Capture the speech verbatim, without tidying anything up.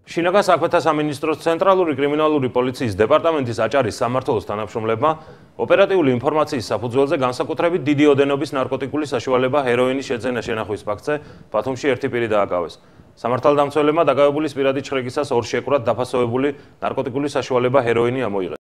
შინაგან საქმეთა სამინისტროს ცენტრალური კრიმინალური პოლიციის დეპარტამენტის აჭარის სამმართველოს თანამშრომლებმა ოპერატიული ინფორმაციის საფუძველზე განსაკუთრებით დიდი ოდენობის ნარკოტიკული საშუალება ჰეროინის შეძენა შენახვის ფაქტზე ბათუმში ერთი პირი დააკავეს. სამართალდამცველებმა დაკავებულის პირადი ჩხრეკისას ორ შეკვრად დაფასოვებული ნარკოტიკული საშუალება ჰეროინი ამოიღეს.